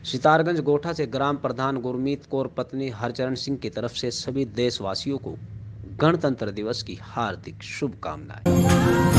सितारगंज गोठा से ग्राम प्रधान गुरमीत कौर पत्नी हरचरण सिंह की तरफ से सभी देशवासियों को गणतंत्र दिवस की हार्दिक शुभकामनाएं।